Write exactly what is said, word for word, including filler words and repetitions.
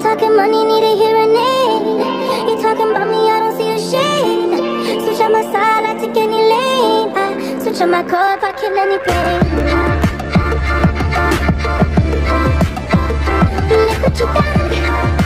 talking money, need a hearing aid. You talking about me, I don't see a shade. Switch on my side, I take any lane. I switch on my car if I kill any pain. Look what you done.